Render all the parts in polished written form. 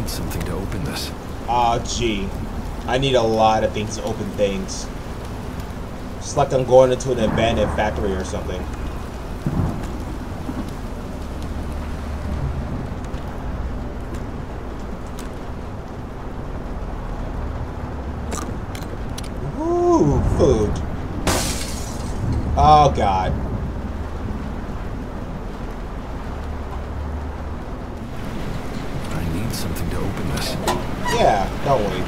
need something to open this. Ah, gee. I need a lot of things to open things. It's like I'm going into an abandoned factory or something. Ooh, food. Oh, God. I need something to open this. Yeah, don't worry.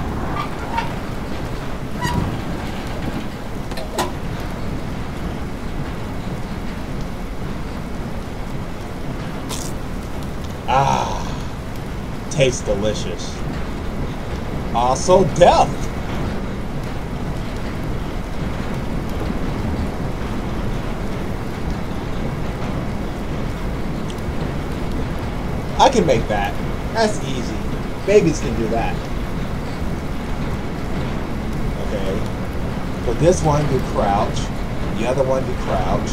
Ah, tastes delicious. Also, death. I can make that. That's easy. Babies can do that. Okay. For this one, do crouch. The other one, do crouch.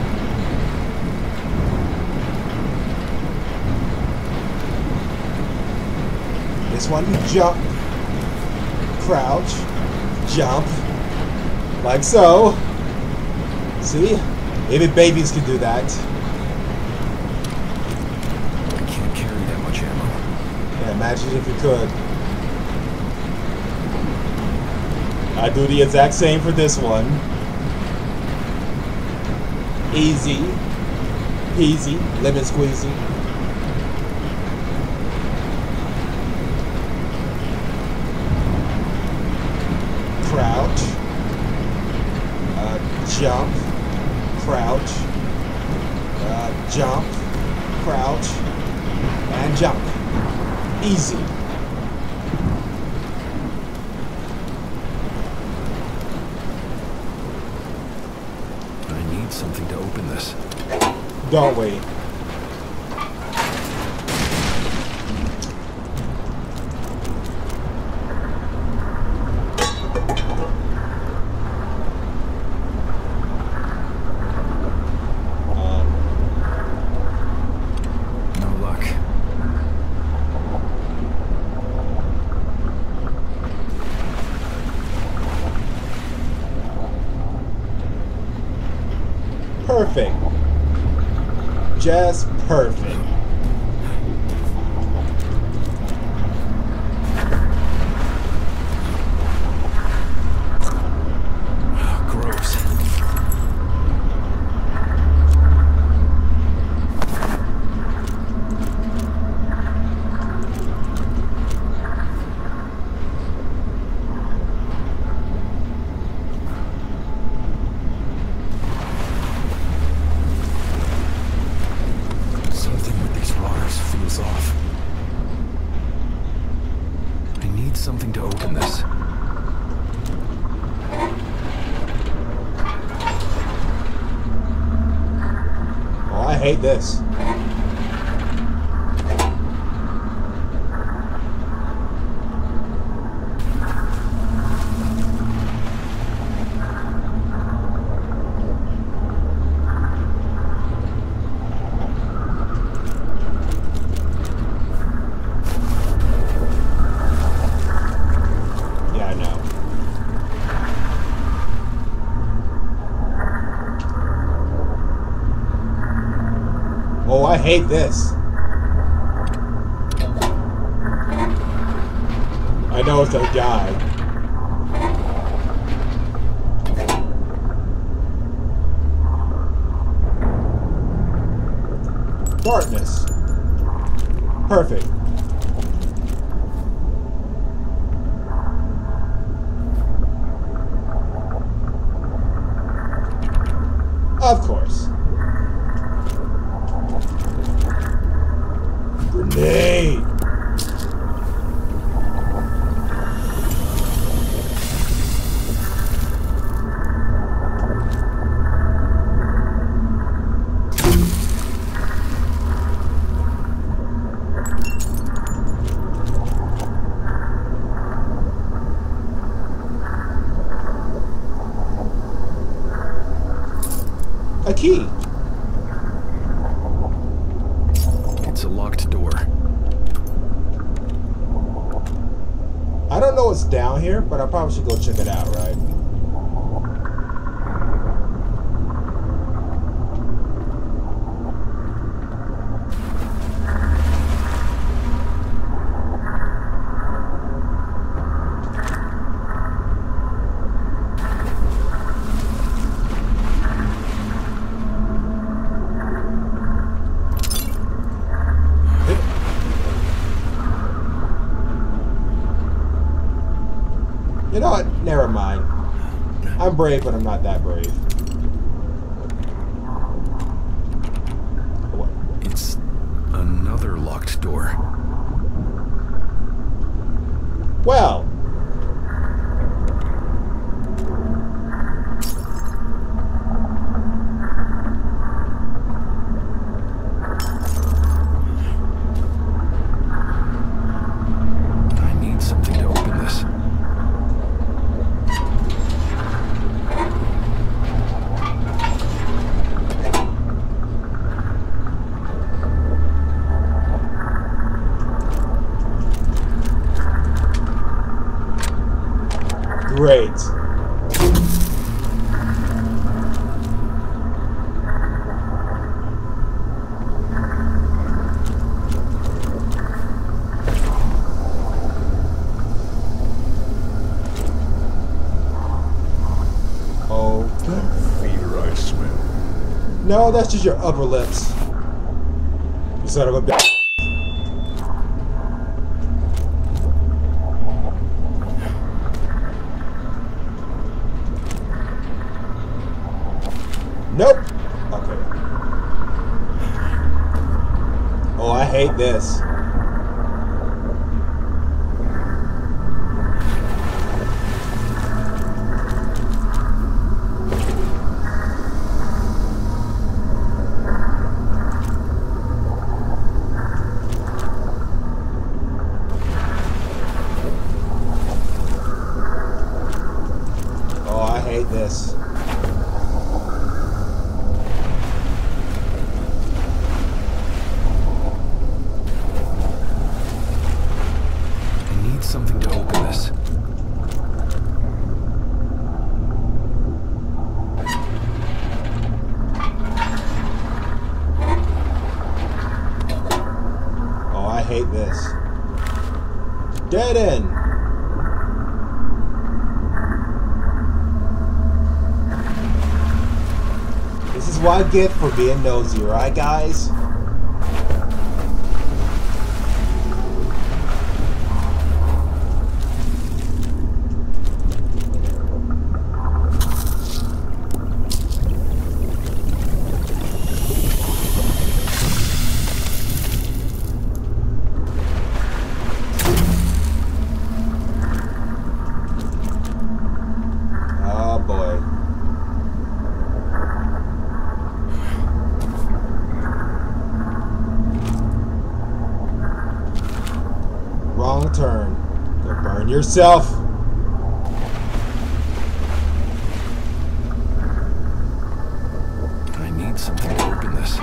This one, you jump. Crouch. Jump. Like so. See? Even babies can do that. Yeah, imagine if you could. I do the exact same for this one. Easy. Easy. Lemon squeezy. Crouch. Jump. Crouch. Jump. Crouch. And jump. Easy. I need something to open this. Don't wait. Perfect. Just perfect. Gross. Off. I need something to open this. Oh, I hate this. Oh, I hate this. I know it's a guy. Darkness. Perfect. Of course. Grenade! A key. It's a locked door. know it's down here, but I probably should go check it out, right? You know what? Never mind. I'm brave, but I'm not that brave. What? It's another locked door. Well. I need something to open this. Great. Oh. Fear I smell. No, that's just your upper lips. You son of a bitch. Nope. Okay. Oh, I hate this. Oh, I hate this. Something to open this. Oh, I hate this. Dead end. This is what I get for being nosy, right, guys? Wrong turn. Go burn yourself. I need something to open this.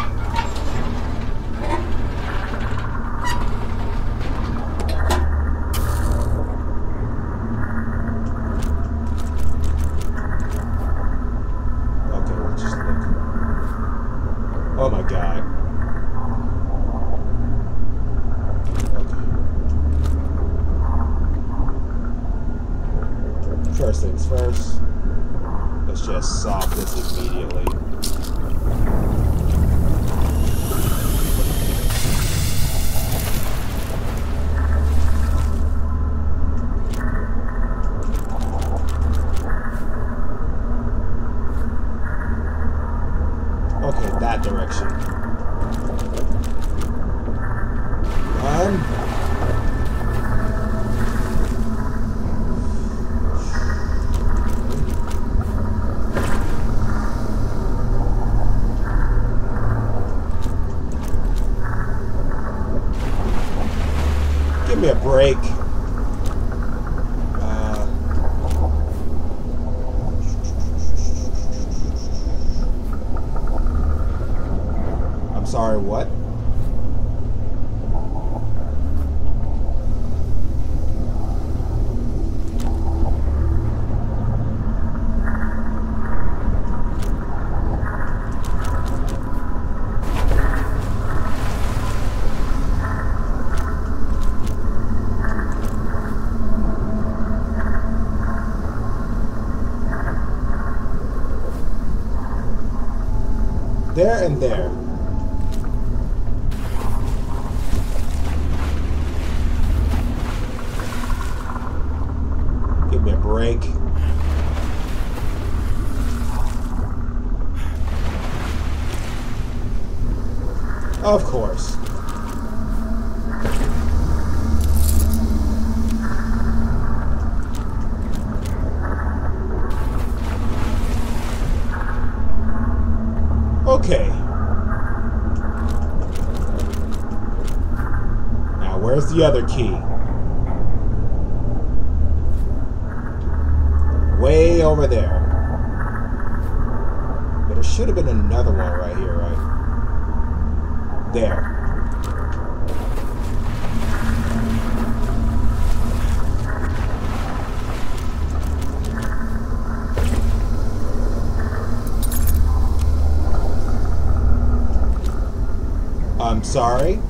Okay, let's just look. Oh my god. First things first, let's just solve this immediately. Okay, that direction. Run. Give me a break. I'm sorry, what? there and there. Give me a break. Of course. Okay. Now, where's the other key? Way over there. But there should have been another one right here, right? There. I'm sorry.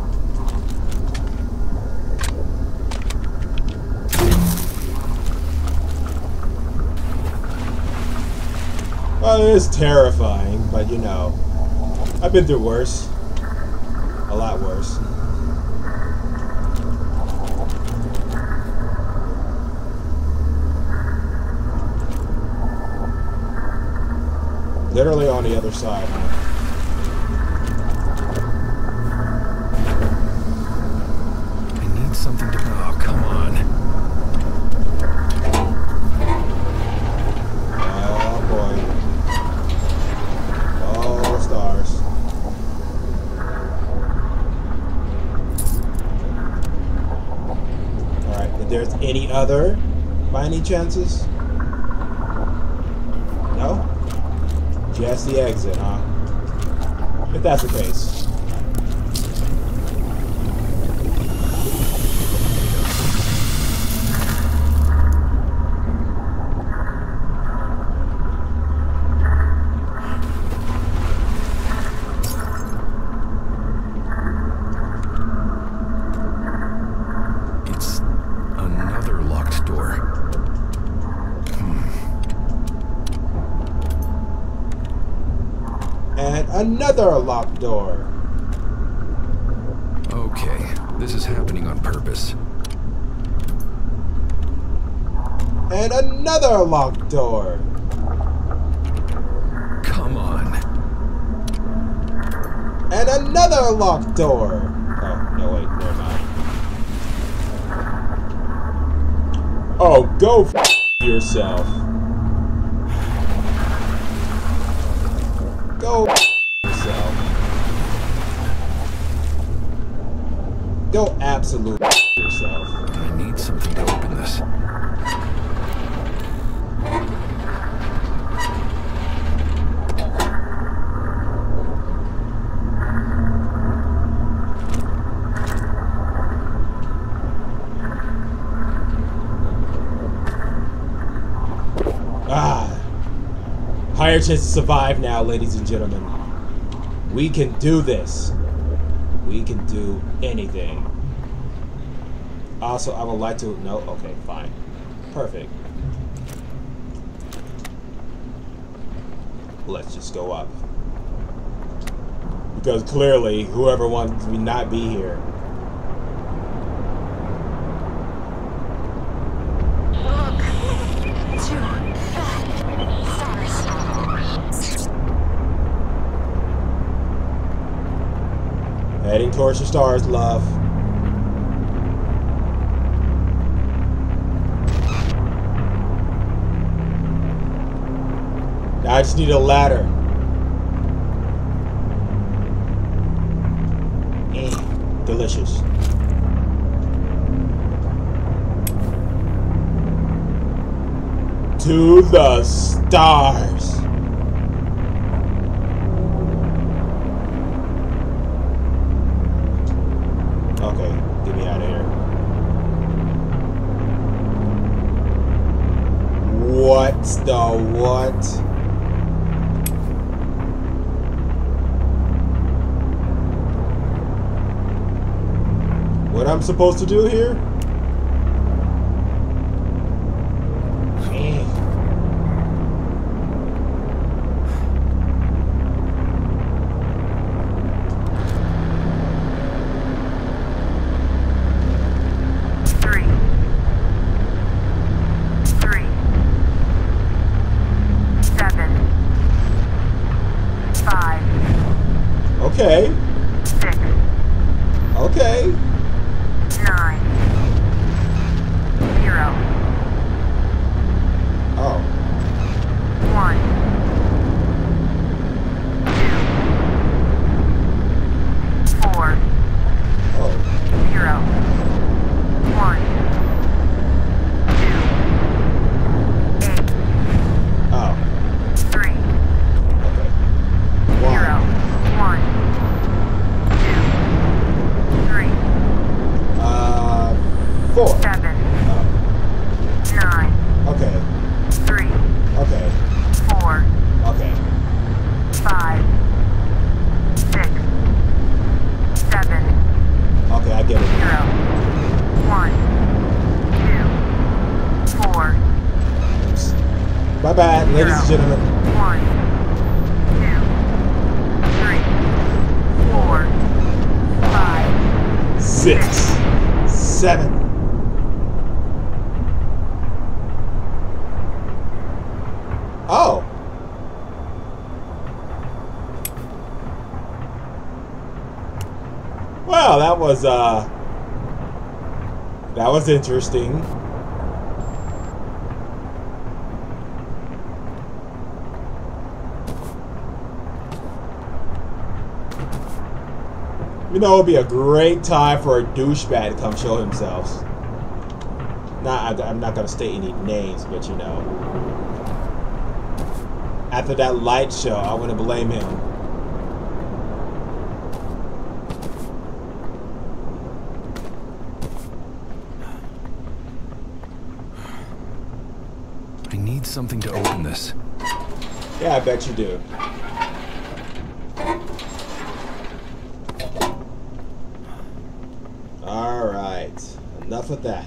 Well, it is terrifying, but you know, I've been through worse. A lot worse. Literally on the other side, huh? Something to... Oh, come on. Oh, boy. Oh, stars. Alright, if there's any other, by any chances? No? Just the exit, huh? If that's the case. Another locked door. Okay, this is happening on purpose. And another locked door. Come on. And another locked door. Oh, no, wait, never mind. Oh, go f yourself. Go f yourself. Go absolute f yourself. I need something to open this. Higher chance to survive now, ladies and gentlemen. We can do this. We can do anything. Also, I would like to... No? Okay, fine. Perfect. Let's just go up. Because clearly, whoever wants me not be here. Heading towards the stars, love. Now I just need a ladder. Delicious. To the stars. Okay, get me out of here. What the what? What I'm supposed to do here? Okay. 6. Okay. 9. 0. Oh. 1. 2. 4. Oh. 0. 1. 2. 8. Oh. 3. Okay. 0. 1. 2. 3. 4. 7. Oh. 9. Okay. 3. Okay. 4. Okay. 5. 6. 7. Okay, I get it. 0. 1. 2. 4. Oops. My bad, ladies and gentlemen. 1. 2. 3. 4. 5. 6. 7. Oh. Well, that was interesting. You know, it would be a great time for a douchebag to come show himself. I'm not gonna state any names, but you know. After that light show, I wouldn't blame him. I need something to open this. Yeah, I bet you do. Alright. Enough of that.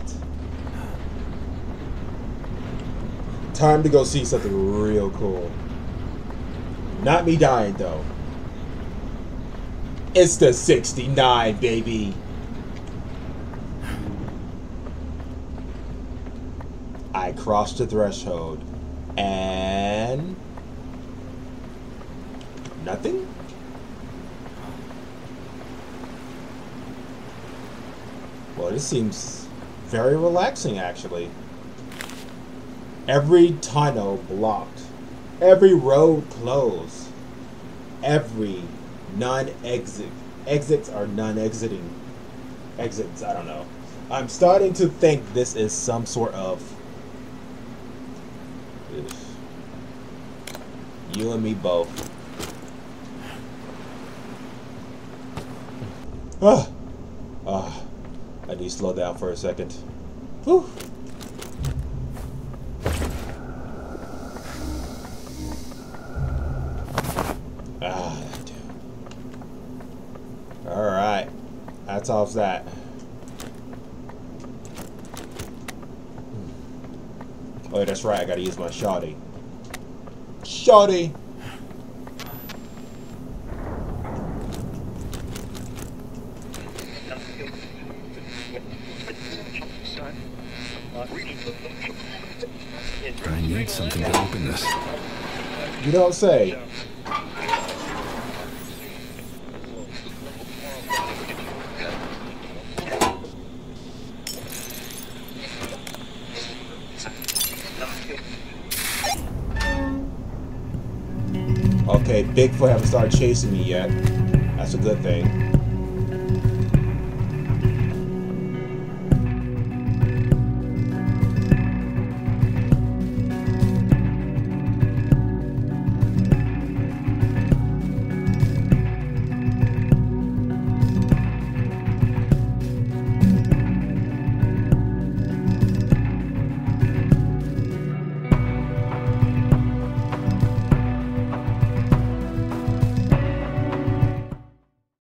Time to go see something real cool. Not me dying, though. It's the 69, baby. I crossed the threshold. And... nothing? Well, this seems very relaxing, actually. Every tunnel blocked. Every road closed. Every non-exit. Exits are non-exiting. Exits, I don't know. I'm starting to think this is some sort of... you and me both. I need to slow down for a second. Whew. That dude. Alright. That solves that. Oh, that's right. I gotta use my shoddy. Shoddy! I need something to open this. You don't say. Okay, Bigfoot haven't started chasing me yet. That's a good thing.